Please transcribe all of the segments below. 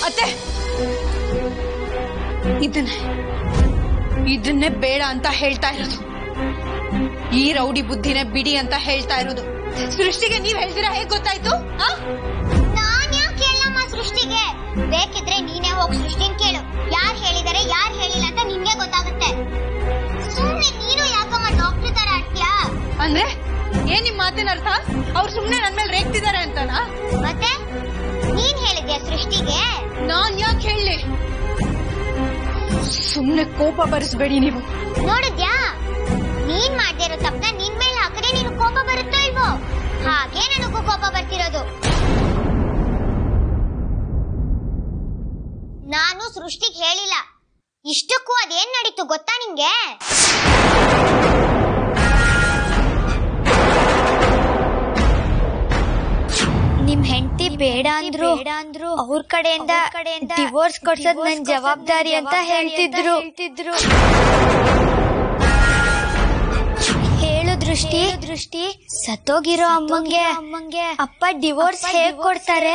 ಅತ್ತೆ ಇದನ್ನೇ ಬೇಡ ಅಂತ ಹೇಳ್ತಾ ಇರೋದು. ಈ ರೌಡಿ ಬುದ್ಧಿನೇ ಬಿಡಿ ಅಂತ ಹೇಳ್ತಾ ಇರೋದು. ಸೃಷ್ಟಿಗೆ ನೀವ್ ಹೇಳ್ತೀರಾ ಹೇಗ್ ಗೊತ್ತಾಯ್ತು? ನಾನ್ ಯಾಕೆ ಹೇಳಮ್ಮ ಸೃಷ್ಟಿಗೆ? ಬೇಕಿದ್ರೆ ನೀನೇ ಹೋಗಿ ಸೃಷ್ಟಿನ್ ಕೇಳು. ಯಾರು ಹೇಳಿದಾರೆ ಯಾರು ಹೇಳಿಲ್ಲ ಅಂತ ನಿನ್ಗೆ ಗೊತ್ತಾಗುತ್ತೆ. ಸುಮ್ನೆ ನೀನು ಯಾಕಮ್ಮ ಡಾಕ್ಟರ್ ತರ ಆಡ್ತೀಯಾ? ಅಂದ್ರೆ ಏನ್ ನಿಮ್ ಮಾತಿನ ಅರ್ಥ? ಅವ್ರು ಸುಮ್ನೆ ನನ್ ಮೇಲೆ ರೇಗ್ತಿದಾರೆ ಅಂತನಾ? ಮತ್ತೆ ನೀನ್ ಹೇಳಿದ್ಯಾ ಸೃಷ್ಟಿಗೆ? ನಾನ್ ಯಾಕೆ ಹೇಳಿ? ಸುಮ್ನೆ ಕೋಪ ಬರಿಸ್ಬೇಡಿ ನೀವು. ನೋಡಿದ್ಯಾ, ನೀನ್ ಮಾಡ್ದೇ ಇರೋ ತಪ್ಪನ್ನ ನಿನ್ ಮೇಲೆ ಹಾಕಿದ್ರೆ ನೀನು ಕೋಪ ಬರುತ್ತೋ ಇಲ್ವೋ? ಹಾಗೆ ನನಗೂ ಕೋಪ ಬರ್ತಿರೋದು. ನಾನು ಸೃಷ್ಟಿಗೆ ಹೇಳಿಲ್ಲ. ಇಷ್ಟಕ್ಕೂ ಅದೇನ್ ನಡೀತು ಗೊತ್ತಾ ನಿಂಗೆ? ನಿಮ್ ಹೆಂಡತಿ ಬೇಡ ಅಂದ್ರು ಅವ್ರ ಕಡೆಯಿಂದ ಡಿವೋರ್ಸ್ ಕೊಡ್ಸೋದ್ ನನ್ ಜವಾಬ್ದಾರಿ ಅಂತ ಹೇಳ್ತಿದ್ರು. ಹೇಳು ದೃಷ್ಟಿ, ಸತ್ತೋಗಿರೋ ಅಮ್ಮಂಗೆ ಅಪ್ಪ ಡಿವೋರ್ಸ್ ಹೇಗ್ ಕೊಡ್ತಾರೆ?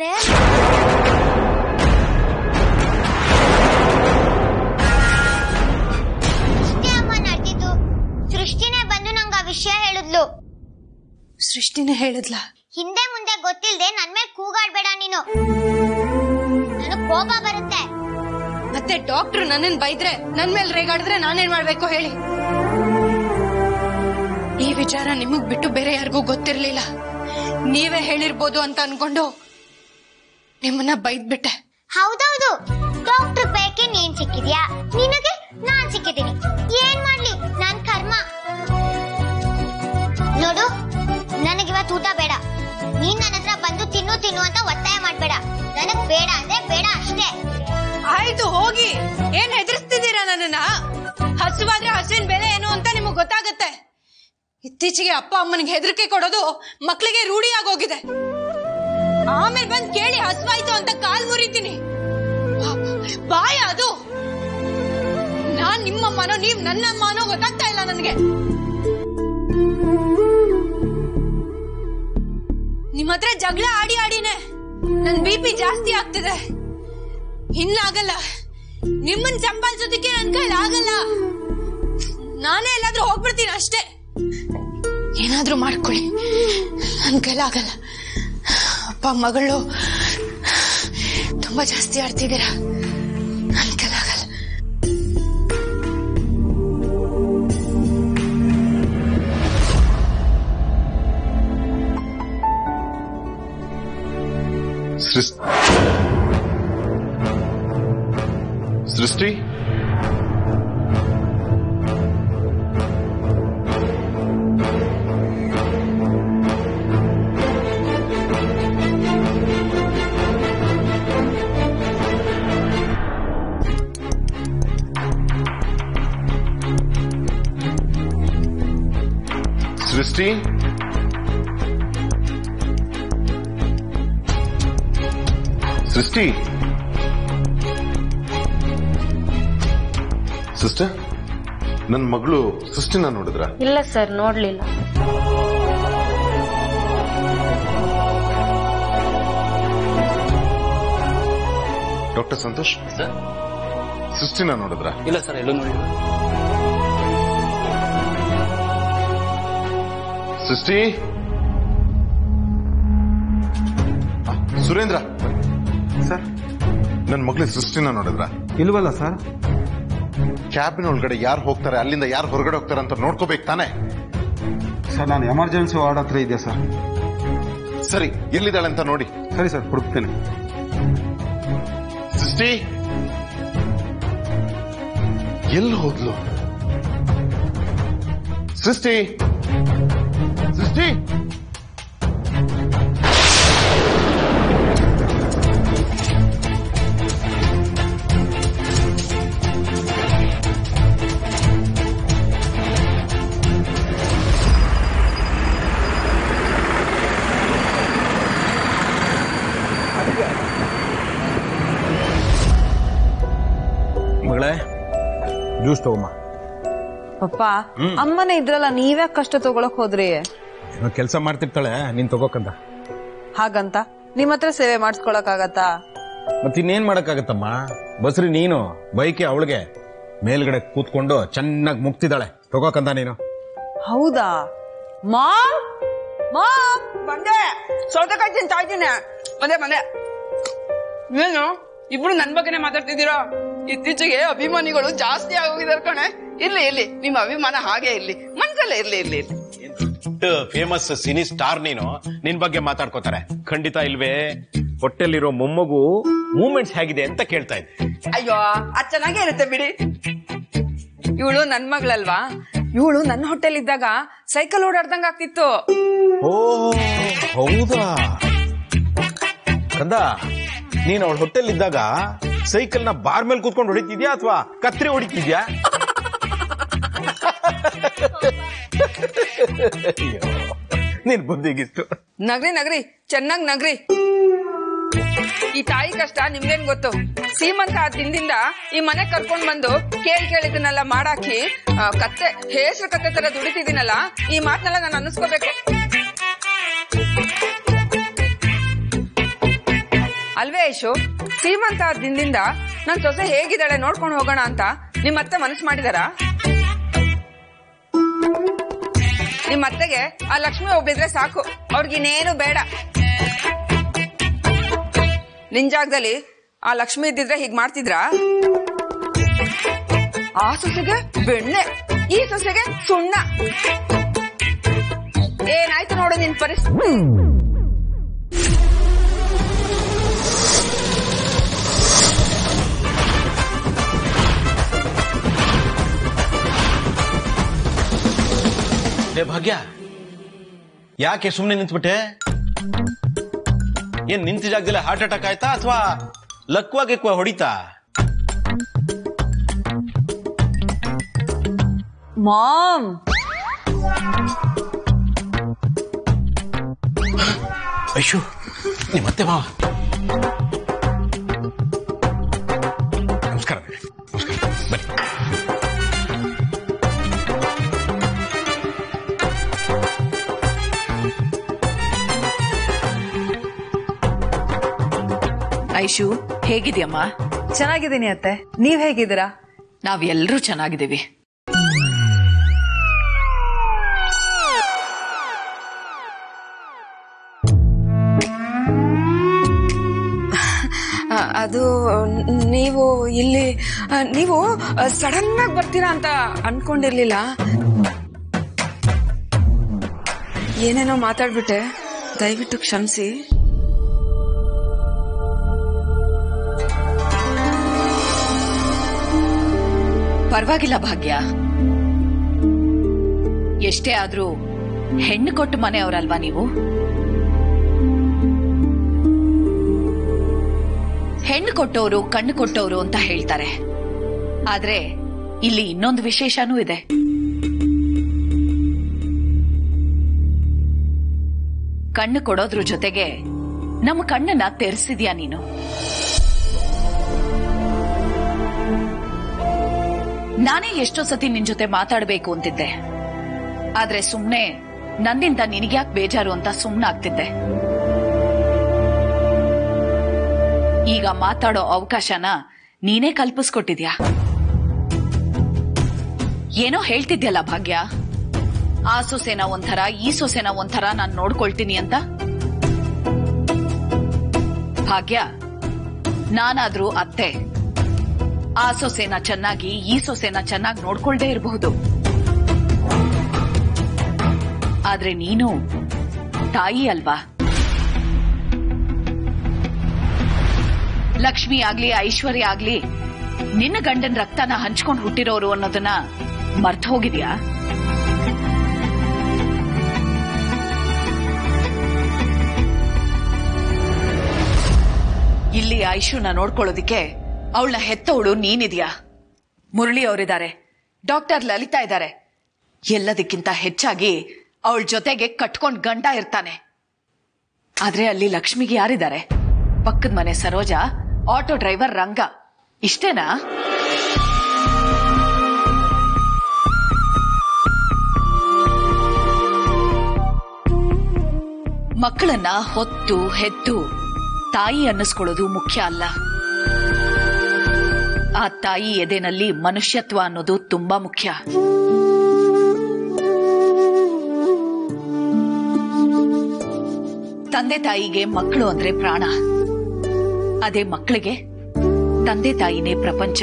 ಅಷ್ಟೇ ಅಮ್ಮ ನಡೆದಿದ್ದು. ಸೃಷ್ಟಿನೇ ಬಂದು ನಂಗ ಆ ವಿಷಯ ಹೇಳಿದ್ಲು. ಸೃಷ್ಟಿನೇ ಹೇಳಿದ್ಲಾ? ಹಿಂದೆ ಮುಂದೆ ಗೊತ್ತಿಲ್ದೆ ನನ್ ಮೇಲೆ ಕೂಗಾಡ್ಬೇಡ ನೀನು, ನನಗ್ ಕೋಪ ಬರುತ್ತೆ. ಮತ್ತೆ ಡಾಕ್ಟರ್ ನನ್ನನ್ ಬೈದ್ರೆ ನನ್ ಮೇಲೆ ರೇಗಾಡಿದ್ರೆ ನಾನೇನ್ ಮಾಡ್ಬೇಕು ಹೇಳಿ? ಈ ವಿಚಾರ ನಿಮಗ್ ಬಿಟ್ಟು ಬೇರೆ ಯಾರಿಗೂ ಗೊತ್ತಿರ್ಲಿಲ್ಲ. ನೀವೇ ಹೇಳಿರ್ಬೋದು ಅಂತ ಅನ್ಕೊಂಡು ನಿಮ್ಮನ್ನ ಬೈದ್ಬಿಟ್ಟೆ. ಹೌದೌದು, ಡಾಕ್ಟರ್ ಬೈಕೆ ನೀನ್ ಸಿಕ್ಕಿದ್ಯಾ, ನಿನಗೆ ನಾನ್ ಸಿಕ್ಕಿದ್ದೀನಿ. ಏನ್ ಮಾಡ್ಲಿ, ನಾನ್ ಕರ್ಮ. ನೋಡು, ನನಗಿವತ್ತು ಊಟ ಬೇಡ. ನೀನ್ ನನ್ನ ಹತ್ರ ಬಂದು ತಿನ್ನು ಅಂತ ಒತ್ತಾಯ ಮಾಡ್ಬೇಡ. ನನಗ್ ಬೇಡ ಅಂದ್ರೆ ಬೇಡ ಅಷ್ಟೇ. ಆಯ್ತು ಹೋಗಿ. ಏನ್ ಹೆದರ್ಸ್ತಿದ್ದೀರಾ ನನ್ನನ್ನ? ಹಸುವಾದ್ರೆ ಹಸುವಿನ ಬೆಲೆ ಏನು ಅಂತ ನಿಮಗ್ ಗೊತ್ತಾಗತ್ತೆ. ಇತ್ತೀಚೆಗೆ ಅಪ್ಪ ಅಮ್ಮನಿಗೆ ಹೆದರಿಕೆ ಕೊಡೋದು ಮಕ್ಳಿಗೆ ರೂಢಿ ಆಗೋಗಿದೆ. ಆಮೇಲೆ ಬಂದ್ ಕೇಳಿ ಹಸುವಾಯ್ತು ಅಂತ ಕಾಲ್ ಮುರಿತೀನಿ. ಬಾಯ ಅದು. ನಾನ್ ನಿಮ್ಮಮ್ಮನೋ ನೀವ್ ನನ್ನಮ್ಮನೋ ಗೊತ್ತಾಗ್ತಾ ಇಲ್ಲ ನನ್ಗೆ. ನಿಮ್ ಹತ್ರ ಜಗಳ ಆಡಿನೇ ನನ್ BP ಜಾಸ್ತಿ ಆಗ್ತಿದೆ. ಇನ್ನಾಗಲ್ಲ. ನಿಮ್ಮನ್ ಸಂಪಾದಿಸೋದಕ್ಕೆ ನನ್ ಕೈಲಿ ಆಗಲ್ಲ. ನಾನೇ ಎಲ್ಲಾದ್ರೂ ಹೋಗ್ಬಿಡ್ತೀನಿ ಅಷ್ಟೇ. ಏನಾದ್ರೂ ಮಾಡ್ಕೊಳ್ಳಿ, ನನ್ ಕೈಲಾಗಲ್ಲ. ಅಪ್ಪ ಮಗಳು ತುಂಬಾ ಜಾಸ್ತಿ ಆಡ್ತಿದ್ದೀರಾ, ನನ್ ಕೈಲಾಗಲ್ಲ. ಸೃಷ್ಟಿ, ಸೃಷ್ಟಿ, ಸೃಷ್ಟಿ. ಸಿಸ್ಟರ್, ನನ್ನ ಮಗಳು ಸೃಷ್ಟಿನ ನೋಡಿದ್ರ? ಇಲ್ಲ ಸರ್, ನೋಡ್ಲಿಲ್ಲ. ಡಾಕ್ಟರ್ ಸಂತೋಷ್ ಸರ್, ಸೃಷ್ಟಿನ ನೋಡಿದ್ರ? ಇಲ್ಲ ಸರ್, ಎಲ್ಲೂ ನೋಡಿಲ್ಲ. ಸೃಷ್ಟಿ, ಸುರೇಂದ್ರ ಸರ್, ನನ್ನ ಮಗಳು ಸೃಷ್ಟಿನ ನೋಡಿದ್ರ? ಇಲ್ವಲ್ಲ ಸರ್. ಕ್ಯಾಬಿನ್ ಒಳಗಡೆ ಯಾರು ಹೋಗ್ತಾರೆ, ಅಲ್ಲಿಂದ ಯಾರು ಹೊರಗಡೆ ಹೋಗ್ತಾರೆ ಅಂತ ನೋಡ್ಕೋಬೇಕು ತಾನೆ? ಸರ್, ನಾನು ಎಮರ್ಜೆನ್ಸಿ ವಾರ್ಡ್ ಹತ್ರ ಇದೆಯಾ ಸರ್? ಸರಿ, ಎಲ್ಲಿದ್ದಾಳೆ ಅಂತ ನೋಡಿ. ಸರಿ ಸರ್, ಹುಡುಕ್ತೇನೆ. ಸೃಷ್ಟಿ ಎಲ್ಲಿ ಹೋದ್ಲು? ಸೃಷ್ಟಿ, ಸೃಷ್ಟಿ. ಮಗಳೇ, ಜ್ಯೂಸ್ ತಗೋಮ್ಮ. ಪಪ್ಪ, ಅಮ್ಮನೇ ಇದ್ರಲ್ಲ, ನೀವೇ ಕಷ್ಟ ತಗೊಳಕ್ ಹೋದ್ರಿ? ಕೆಲಸ ಮಾಡ್ತಿರ್ತಾಳೆ, ನೀನ್ ತಗೋಕಂತ. ಹಾಗಂತ ನಿಮ್ ಹತ್ರ ಸೇವೆ ಮಾಡಿಸ್ಕೊಳಕ್ ಆಗತ್ತಾ? ಮತ್ತಿನ್ನೇನ್ ಮಾಡಕ್ಕಾಗತ್ತಮ್ಮ? ಬಸ್ರಿ ನೀನು ಬೈಕೆ ಅವಳಿಗೆ ಮೇಲ್ಗಡೆ ಕೂತ್ಕೊಂಡು ಚೆನ್ನಾಗಿ ಮುಗ್ತಿದ್ದಾಳೆ. ತಗೋಕಂತ ನೀನು. ಹೌದಾ ಮಾಮ್? ಮಾಮ್ ಬಂದೆ, ಸೌತೆಕಾಯಿ ತಿಂತಾ ಇದ್ದೀನಿ. ಬಂದೆ. ಏನು ಇಬ್ರು ನನ್ ಬಗ್ಗೆನೆ ಮಾತಾಡ್ತಿದ್ದೀರಾ? ಇತ್ತೀಚೆಗೆ ಅಭಿಮಾನಿಗಳು ಜಾಸ್ತಿ ಆಗೋಗಿದಾರೆ ಕಣೆ. ಇರ್ಲಿ ನಿಮ್ಮ ಅಭಿಮಾನ ಹಾಗೆ ಇರ್ಲಿ, ಮನ್ಸಲ್ಲೇ ಇರ್ಲಿ. ಫೇಮಸ್ ಸಿನಿ ಸ್ಟಾರ್ ನೀನು, ನಿನ್ ಬಗ್ಗೆ ಮಾತಾಡ್ಕೋತಾರೆ. ಖಂಡಿತ ಇಲ್ವೇ? ಹೊಟ್ಟೆಲಿರೋ ಮೊಮ್ಮಗು ಮೂವ್ಮೆಂಟ್ಸ್ ಹೇಗಿದೆ ಅಂತ ಕೇಳ್ತಾ ಇದ್ದೆ. ಅಯ್ಯೋ ಅದ್ ಚೆನ್ನಾಗೇ ಇರುತ್ತೆ ಬಿಡಿ. ಇವಳು ನನ್ ಮಗಳಲ್ವಾ? ಇವಳು ನನ್ನ ಹೊಟ್ಟೆಲಿದ್ದಾಗ ಸೈಕಲ್ ಓಡಾಡ್ದಂಗ ಆಗ್ತಿತ್ತು. ಓ ಹೌದಾ ಕಂದ, ನೀನ್ ಅವಳ ಹೊಟ್ಟೆಲಿದ್ದಾಗ ಸೈಕಲ್ ನ ಬಾರ್ ಮೇಲೆ ಕೂತ್ಕೊಂಡು ಹೊಡಿತಿದ್ಯಾ ಅಥವಾ ಕತ್ರಿ ಹೊಡಿತಿದ್ಯಾ? ನೀನ್ ಬುದ್ಧಿಗಿತ್ತು. ನಗ್ರಿ ಚೆನ್ನಾಗ್ ನಗ್ರಿ. ಈ ತಾಯಿ ಕಷ್ಟ ನಿಮ್ಗೇನ್ ಗೊತ್ತು? ಸೀಮಂತ ಆ ದಿನದಿಂದ ಈ ಮನೆ ಕರ್ಕೊಂಡ್ ಬಂದು ಕೇಳಿದನ್ನೆಲ್ಲ ಮಾಡಾಕಿ ಕತ್ತೆ ಹೆಸರು ಕತ್ತೆ ತರ ದುಡಿತಿದ್ದೀನಲ್ಲ, ಈ ಮಾತನ್ನೆಲ್ಲ ನಾನು ಅನ್ನಿಸ್ಕೋಬೇಕು ಅಲ್ವೇ ಯಶು? ಸೀಮಂತ ಆ ದಿನದಿಂದ ನನ್ ಸೊಸೆ ಹೇಗಿದ್ದಾಳೆ ನೋಡ್ಕೊಂಡು ಹೋಗೋಣ ಅಂತ ನಿಮ್ಮತ್ತೆ ಮನಸ್ಸು ಮಾಡಿದಾರ? ನಿಮ್ಮತ್ತೆಗೆ ಆ ಲಕ್ಷ್ಮಿ ಒಬ್ಳಿದ್ರೆ ಸಾಕು, ಅವ್ರಿಗಿನ್ನೇನು ಬೇಡ. ನಿನ್ ಜಾಗದಲ್ಲಿ ಆ ಲಕ್ಷ್ಮಿ ಇದ್ದಿದ್ರೆ ಹೀಗ್ ಮಾಡ್ತಿದ್ರಾ? ಆ ಸೊಸೆಗೆ ಬೆಣ್ಣೆ, ಈ ಸೊಸೆಗೆ ಸುಣ್ಣ. ಏನಾಯ್ತು ನೋಡು ನಿನ್ ಪರಿಸ್ಥಿತಿ. ಭಾಗ್ಯ, ಯಾಕೆ ಸುಮ್ನೆ ನಿಂತ್ಬಿಟ್ಟೆ? ಏನ್ ನಿಂತ ಜಾಗದಲ್ಲಿ ಹಾರ್ಟ್ ಅಟ್ಯಾಕ್ ಆಯ್ತಾ ಅಥವಾ ಲಕ್ವಾಗಿ ಹೊಡಿತಾ? ಮಾಮ್ ಐಶು, ನಿಮ್ಮತ್ತೆ ಮಾವ ನಮಸ್ಕಾರ. ಬನ್ನಿ. ಐಶು, ಹೇಗಿದ್ಯಮ್ಮ? ಚೆನ್ನಾಗಿದ್ದೀನಿ ಅತ್ತೆ, ನೀವ್ ಹೇಗಿದ್ದೀರಾ? ನಾವೆಲ್ಲರೂ ಚೆನ್ನಾಗಿದ್ದೀವಿ. ಅದು ನೀವು ಇಲ್ಲಿ ನೀವು ಸಡನ್ ಆಗಿ ಬರ್ತೀರಾ ಅಂತ ಅನ್ಕೊಂಡಿರ್ಲಿಲ್ಲ. ಏನೇನೋ ಮಾತಾಡ್ಬಿಟ್ಟೆ, ದಯವಿಟ್ಟು ಕ್ಷಮಿಸಿ. ಪರವಾಗಿಲ್ಲ ಭಾಗ್ಯ, ಎಷ್ಟೇ ಆದ್ರೂ ಹೆಣ್ಣು ಕೊಟ್ಟು ಮನೆಯವರಲ್ವಾ ನೀವು? ಹೆಣ್ಣು ಕೊಟ್ಟವರು ಕಣ್ಣು ಕೊಟ್ಟವರು ಅಂತ ಹೇಳ್ತಾರೆ. ಆದ್ರೆ ಇಲ್ಲಿ ಇನ್ನೊಂದು ವಿಶೇಷನೂ ಇದೆ. ಕಣ್ಣು ಕೊಡೋದ್ರ ಜೊತೆಗೆ ನಮ್ಮ ಕಣ್ಣನ್ನ ತೆರೆಸಿದ್ಯಾ ನೀನು. ನಾನೇ ಎಷ್ಟೋ ಸತಿ ನಿನ್ ಜೊತೆ ಮಾತಾಡಬೇಕು ಅಂತಿದ್ದೆ, ಆದ್ರೆ ಸುಮ್ನೆ ನನ್ನಿಂದ ನಿನಗ್ಯಾಕೆ ಬೇಜಾರು ಅಂತ ಸುಮ್ನಾಗ್ತಿದ್ದೆ. ಈಗ ಮಾತಾಡೋ ಅವಕಾಶನ ನೀನೇ ಕಲ್ಪಿಸ್ಕೊಟ್ಟಿದ್ಯಾ. ಏನೋ ಹೇಳ್ತಿದ್ಯಲ್ಲ ಭಾಗ್ಯ, ಆ ಸೊಸೆನ ಒಂಥರ ಈ ಸೊಸೆನ ಒಂಥರ ನಾನ್ ನೋಡ್ಕೊಳ್ತೀನಿ ಅಂತ. ಭಾಗ್ಯ, ನಾನಾದ್ರೂ ಅತ್ತೆ, ಆ ಸೊಸೆನ ಚೆನ್ನಾಗಿ ಈ ಸೊಸೆನ ಚೆನ್ನಾಗಿ ನೋಡ್ಕೊಳ್ದೇ ಇರಬಹುದು. ಆದ್ರೆ ನೀನು ತಾಯಿ ಅಲ್ವಾ? ಲಕ್ಷ್ಮಿ ಆಗ್ಲಿ ಐಶ್ವರ್ಯ ಆಗ್ಲಿ ನಿನ್ನ ಗಂಡನ ರಕ್ತನ ಹಂಚ್ಕೊಂಡು ಹುಟ್ಟಿರೋರು ಅನ್ನೋದನ್ನ ಮರ್ತು ಹೋಗಿದ್ಯಾ? ಇಲ್ಲಿ ಐಶುನ ನೋಡ್ಕೊಳ್ಳೋದಿಕ್ಕೆ ಅವಳನ್ನ ಹೆತ್ತವಳು ನೀನಿದ್ಯಾ, ಮುರಳಿ ಅವರಿದ್ದಾರೆ, ಡಾಕ್ಟರ್ ಲಲಿತಾ ಇದ್ದಾರೆ. ಎಲ್ಲದಕ್ಕಿಂತ ಹೆಚ್ಚಾಗಿ ಅವಳ ಜೊತೆಗೆ ಕಟ್ಕೊಂಡ್ ಗಂಡ ಇರ್ತಾನೆ. ಆದ್ರೆ ಅಲ್ಲಿ ಲಕ್ಷ್ಮಿಗೆ ಯಾರಿದ್ದಾರೆ? ಪಕ್ಕದ ಮನೆ ಸರೋಜಾ, ಆಟೋ ಡ್ರೈವರ್ ರಂಗ, ಇಷ್ಟೇನಾ? ಮಕ್ಕಳನ್ನ ಹೊತ್ತು ಹೆತ್ತು ತಾಯಿ ಅನ್ನಿಸ್ಕೊಳ್ಳೋದು ಮುಖ್ಯ ಅಲ್ಲ, ಆ ತಾಯಿ ಎದೆನಲ್ಲಿ ಮನುಷ್ಯತ್ವ ಅನ್ನೋದು ತುಂಬಾ ಮುಖ್ಯ. ತಂದೆ ತಾಯಿಗೆ ಮಕ್ಕಳು ಅಂದ್ರೆ ಪ್ರಾಣ, ಅದೇ ಮಕ್ಕಳಿಗೆ ತಂದೆ ತಾಯಿನೇ ಪ್ರಪಂಚ.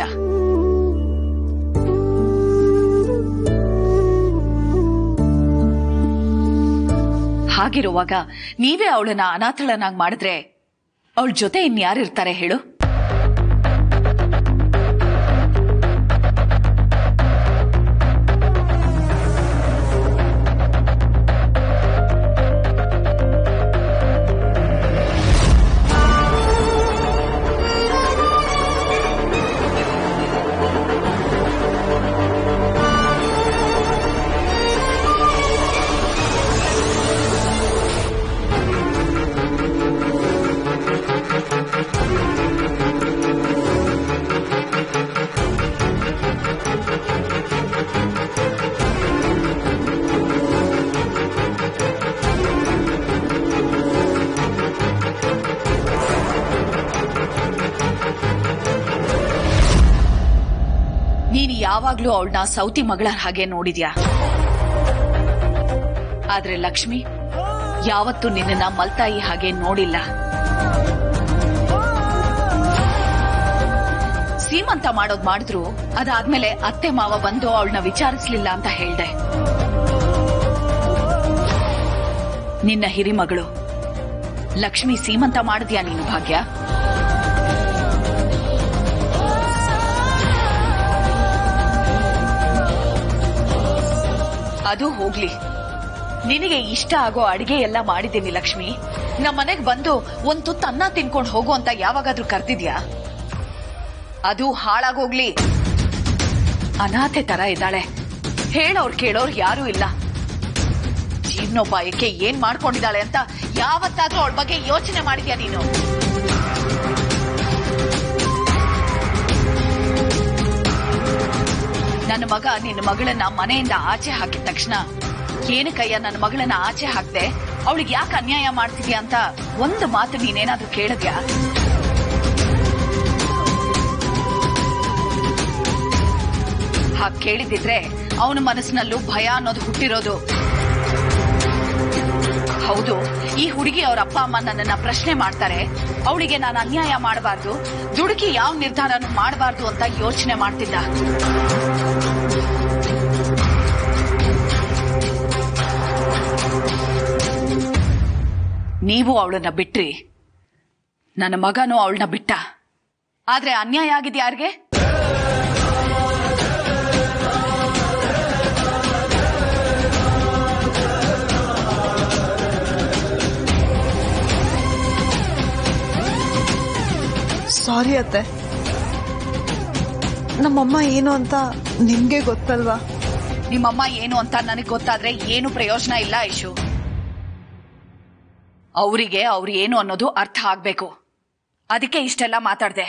ಹಾಗಿರುವಾಗ ನೀವೇ ಅವಳನ್ನ ಅನಾಥಳನಾಗಿ ಮಾಡಿದ್ರೆ ಅವಳ ಜೊತೆ ಇನ್ಯಾರಿರ್ತಾರೆ ಹೇಳು? ನೀನು ಯಾವಾಗ್ಲೂ ಅವಳನ್ನ ಸೌತಿ ಮಗಳ ಹಾಗೆ ನೋಡಿದ್ಯಾ, ಆದ್ರೆ ಲಕ್ಷ್ಮಿ ಯಾವತ್ತೂ ನಿನ್ನ ಮಲ್ತಾಯಿ ಹಾಗೆ ನೋಡಿಲ್ಲ. ಸೀಮಂತ ಮಾಡೋದ್ ಮಾಡಿದ್ರು ಅದಾದ್ಮೇಲೆ ಅತ್ತೆ ಮಾವ ಬಂದು ಅವಳನ್ನ ವಿಚಾರಿಸ್ಲಿಲ್ಲ ಅಂತ ಹೇಳ್ದೆ. ನಿನ್ನ ಹಿರಿಮಗಳು ಲಕ್ಷ್ಮಿ ಸೀಮಂತ ಮಾಡಿದ್ಯಾ ನೀನು ಭಾಗ್ಯ? ಅದು ಹೋಗ್ಲಿ, ನಿನಗೆ ಇಷ್ಟ ಆಗೋ ಅಡಿಗೆ ಎಲ್ಲ ಮಾಡಿದ್ದೀನಿ ಲಕ್ಷ್ಮಿ. ನಮ್ಮನೆಗ್ ಬಂದು ಒಂದ್ ತುತ್ತು ಅನ್ನ ತಿನ್ಕೊಂಡು ಹೋಗು ಅಂತ ಯಾವಾಗಾದ್ರೂ ಕರ್ತಿದ್ಯಾ? ಅದು ಹಾಳಾಗೋಗ್ಲಿ. ಅನಾಥೆ ತರ ಇದ್ದಾಳೆ, ಹೇಳೋರ್ ಕೇಳೋರ್ ಯಾರೂ ಇಲ್ಲ. ಜೀವನೋಪಾಯಕ್ಕೆ ಏನ್ ಮಾಡ್ಕೊಂಡಿದ್ದಾಳೆ ಅಂತ ಯಾವತ್ತಾದ್ರೂ ಅವಳ ಬಗ್ಗೆ ಯೋಚನೆ ಮಾಡಿದ್ಯಾ ನೀನು? ನನ್ನ ಮಗ ನಿನ್ನ ಮಗಳನ್ನ ಮನೆಯಿಂದ ಆಚೆ ಹಾಕಿದ ತಕ್ಷಣ ಏನಕ್ಕಯ್ಯ ನನ್ನ ಮಗಳನ್ನ ಆಚೆ ಹಾಕ್ದೆ, ಅವಳಿಗೆ ಯಾಕೆ ಅನ್ಯಾಯ ಮಾಡ್ತಿದ್ಯಾ ಅಂತ ಒಂದು ಮಾತು ನೀನೇನಾದ್ರೂ ಕೇಳಿದ್ಯಾ? ಹಾಗೆ ಕೇಳಿದಿದ್ರೆ ಅವನ ಮನಸ್ಸಿನಲ್ಲೂ ಭಯ ಅನ್ನೋದು ಹುಟ್ಟಿರೋದು. ಹೌದು, ಈ ಹುಡುಗಿ ಅವ್ರ ಅಪ್ಪ ಅಮ್ಮ ನನ್ನನ್ನ ಪ್ರಶ್ನೆ ಮಾಡ್ತಾರೆ, ಅವಳಿಗೆ ನಾನು ಅನ್ಯಾಯ ಮಾಡಬಾರ್ದು, ದುಡುಕಿ ಯಾವ ನಿರ್ಧಾರನೂ ಮಾಡಬಾರ್ದು ಅಂತ ಯೋಚನೆ ಮಾಡ್ತಿದ್ದ. ನೀವು ಅವಳನ್ನ ಬಿಟ್ರಿ, ನನ್ನ ಮಗನೂ ಅವಳನ್ನ ಬಿಟ್ಟ. ಆದ್ರೆ ಅನ್ಯಾಯ ಆಗಿದೆ ಯಾರಿಗೆ? ಸಾರಿ ಅತ್ತೆ, ನಮ್ಮಮ್ಮ ಏನು ಅಂತ ನಿಮ್ಗೆ ಗೊತ್ತಲ್ವಾ? ನಿಮ್ಮಮ್ಮ ಏನು ಅಂತ ನನಗೆ ಗೊತ್ತಾದ್ರೆ ಏನು ಪ್ರಯೋಜನ ಇಲ್ಲ ಐಶು. ಅವರಿಗೆ ಅವ್ರು ಏನು ಅನ್ನೋದು ಅರ್ಥ ಆಗ್ಬೇಕು. ಅದಕ್ಕೆ ಇಷ್ಟೆಲ್ಲ ಮಾತಾಡ್ದೆ.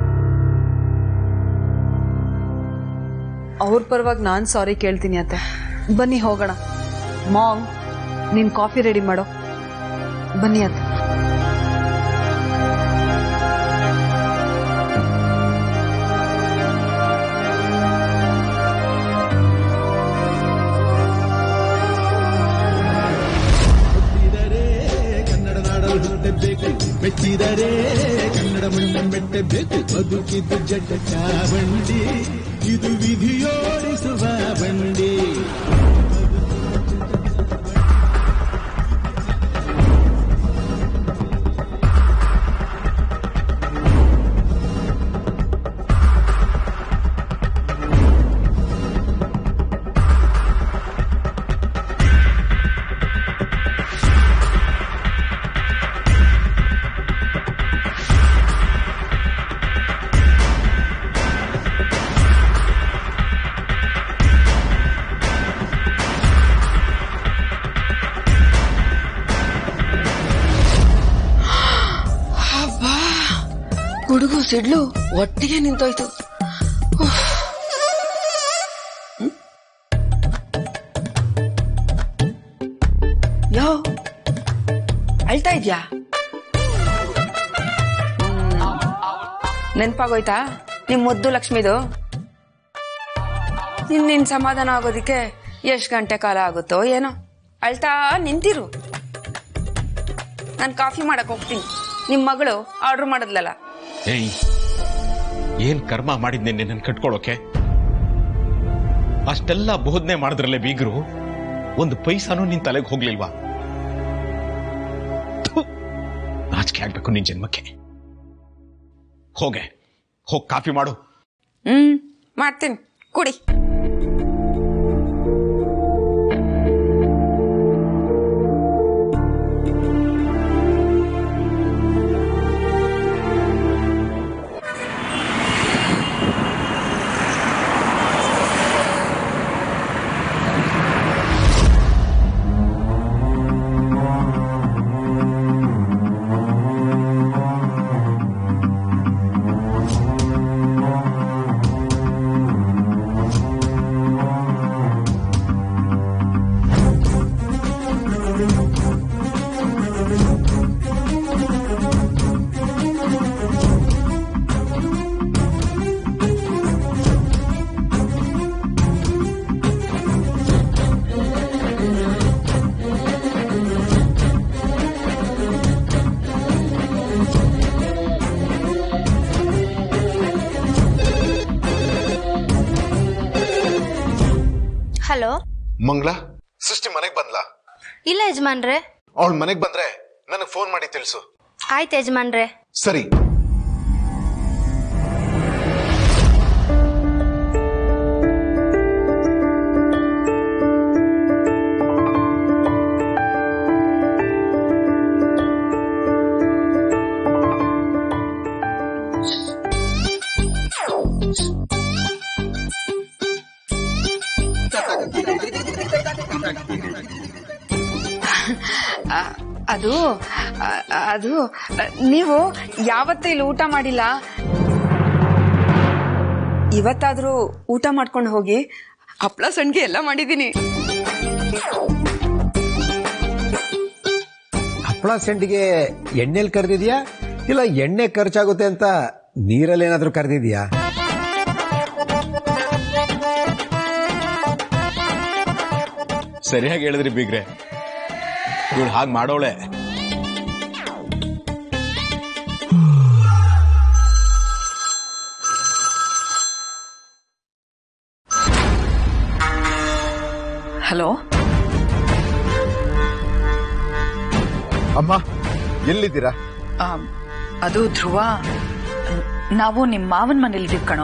ಅವ್ರ ಪರವಾಗಿ ನಾನ್ ಸಾರಿ ಕೇಳ್ತೀನಿ ಅತ್ತೆ. ಬನ್ನಿ ಹೋಗೋಣ. ಮಾಮ್, ನೀನ್ ಕಾಫಿ ರೆಡಿ ಮಾಡೋ. ಬನ್ನಿ ಅತ್ತೆ. ಮೆಚ್ಚಿದರೆ ಕನ್ನಡ ಮಣ್ಣು ಮೆಟ್ಟಬೇಕು, ಬದುಕಿದ್ದು ಜಟಕ ಬಂಡಿ, ಇದು ವಿಧಿಯೋಡಿಸುವ ಬಂಡಿ. ಗುಡುಗು ಸಿಡ್ಲು ಒಟ್ಟಿಗೆ ನಿಂತೋಯ್ತು. ಯೋ, ಅಳ್ತಾ ಇದ್ಯಾ? ನೆನ್ಪಾಗೋಯ್ತಾ ನಿಮ್ ಮುದ್ದು ಲಕ್ಷ್ಮಿದು? ನಿನ್ ಸಮಾಧಾನ ಆಗೋದಿಕ್ಕೆ ಎಷ್ಟ್ ಗಂಟೆ ಕಾಲ ಆಗುತ್ತೋ ಏನೋ. ಅಳ್ತಾ ನಿಂತಿರು, ನಾನು ಕಾಫಿ ಮಾಡಕ್ ಹೋಗ್ತೀನಿ. ನಿಮ್ ಮಗಳು ಆರ್ಡರ್ ಮಾಡದ್ಲಲ್ಲ. ಏಯ್, ಏನ್ ಕರ್ಮ ಮಾಡಿದ್ನೆ ನಿನ್ನ ಕಟ್ಕೊಳ್ಳೋಕೆ? ಅಷ್ಟೆಲ್ಲ ಬೋಧನೆ ಮಾಡಿದ್ರಲ್ಲೇ ಬೀಗರು, ಒಂದು ಪೈಸಾನು ನಿನ್ ತಲೆಗೆ ಹೋಗ್ಲಿಲ್ವಾ? ನಾಚಿಕೆ ಆಗ್ಬೇಕು ನಿನ್ ಜನ್ಮಕ್ಕೆ. ಹೋಗ್ ಕಾಫಿ ಮಾಡು. ಮಾಡ್ತೀನಿ, ಕುಡಿ. ಹಲೋ ಮಂಗಳ, ಸೃಷ್ಟಿ ಮನೆಗ್ ಬಂದ್ಲಾ? ಇಲ್ಲ ಯಜಮಾನ್ರೆ. ಅವಳು ಮನೆಗ್ ಬಂದ್ರೆ ನನಗ್ ಫೋನ್ ಮಾಡಿ ತಿಳಿಸು. ಆಯ್ತು ಯಜಮಾನ್ರೆ. ಸರಿ. ಅದು ಅದು ನೀವು ಯಾವತ್ತೂ ಇಲ್ಲಿ ಊಟ ಮಾಡಿಲ್ಲ. ಇವತ್ತಾದ್ರೂ ಊಟ ಮಾಡ್ಕೊಂಡು ಹೋಗಿ. ಹಪ್ಳ ಸಂಡಿಗೆ ಎಲ್ಲ ಮಾಡಿದೀನಿ. ಹಪ್ಪಳ ಸಂಡಿಗೆ ಎಣ್ಣೆಲಿ ಕರೆದಿದ್ಯಾ ಇಲ್ಲ ಎಣ್ಣೆ ಖರ್ಚಾಗುತ್ತೆ ಅಂತ ನೀರಲ್ಲಿ ಏನಾದ್ರೂ ಕರೆದಿದ್ಯಾ? ಸರಿಯಾಗಿ ಹೇಳಿದ್ರಿ ಬೀಗ್ರೆ, ಇವಳು ಹಾಗೆ ಮಾಡೋಳೆ. ಹಲೋ ಅಮ್ಮ, ಎಲ್ಲಿದ್ದೀರಾ? ಅದು ಧ್ರುವ, ನಾವು ನಿಮ್ಮ ಮಾವನ್ ಮನೇಲಿದ್ದೀವಿ ಕಣೋ.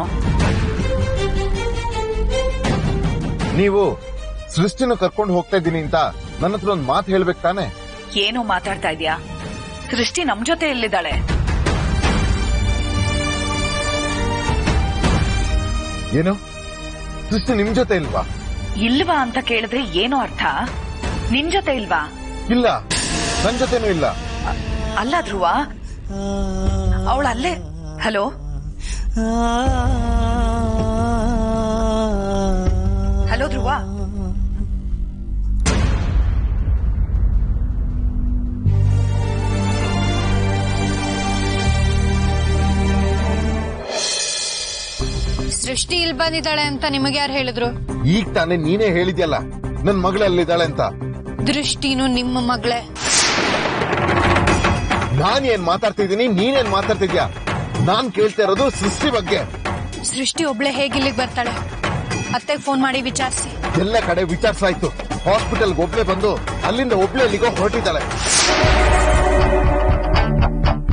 ನೀವು ಸೃಷ್ಟಿನ ಕರ್ಕೊಂಡು ಹೋಗ್ತಾ ಇದ್ದೀನಿ ಅಂತ ನನ್ನ ಹತ್ರ ಒಂದು ಮಾತು ಹೇಳ್ಬೇಕು ತಾನೆ? ಏನು ಮಾತಾಡ್ತಾ ಇದೀಯಾ? ಸೃಷ್ಟಿ ನಮ್ ಜೊತೆ ಎಲ್ಲಿದ್ದಾಳೆ? ಏನು, ಸೃಷ್ಟಿ ನಿಮ್ ಜೊತೆ ಇಲ್ವಾ? ಇಲ್ವಾ ಅಂತ ಕೇಳಿದ್ರೆ ಏನು ಅರ್ಥ? ನಿನ್ ಜೊತೆ ಇಲ್ವಾ? ಇಲ್ಲ, ನನ್ ಜೊತೆನೂ ಇಲ್ಲ. ಅಲ್ಲ ಧ್ರುವ, ಅವಳಲ್ಲೇ. ಹಲೋ, ಹಲೋ ಧ್ರುವ. ಸೃಷ್ಟಿ ಇಲ್ಲಿ ಬಂದಿದ್ದಾಳೆ ಅಂತ ನಿಮಗೆ ಯಾರು ಹೇಳಿದ್ರು? ಈಗ ತಾನೇ ನೀನೇ ಹೇಳಿದ್ಯಲ್ಲ ನನ್ ಮಗಳಲ್ಲಿದ್ದಾಳೆ ಅಂತ. ದೃಷ್ಟಿನೂ ನಿಮ್ಮ ಮಗಳೇ. ನಾನ್ ಏನ್ ಮಾತಾಡ್ತಿದ್ದೀನಿ, ನೀನೇನ್ ಮಾತಾಡ್ತಿದ್ಯಾ? ನಾನ್ ಕೇಳ್ತಾ ಇರೋದು ಸೃಷ್ಟಿ ಬಗ್ಗೆ. ಸೃಷ್ಟಿ ಒಬ್ಳೆ ಹೇಗಿಲ್ಲಿಗೆ ಬರ್ತಾಳೆ? ಅತ್ತೆಗೆ ಫೋನ್ ಮಾಡಿ ವಿಚಾರಿಸಿ. ಎಲ್ಲ ಕಡೆ ವಿಚಾರಿಸಾಯ್ತು. ಹಾಸ್ಪಿಟಲ್ಗೆ ಒಬ್ಳೆ ಬಂದು ಅಲ್ಲಿಂದ ಒಬ್ಳೆ ಇಲ್ಲಿಗೋ ಹೊರಟಿದ್ದಾಳೆ.